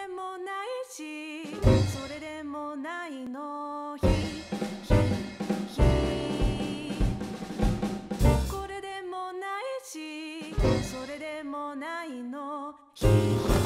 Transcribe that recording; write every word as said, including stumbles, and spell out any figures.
もないしそれでもないのひひひこれでもないしそれでもないのひ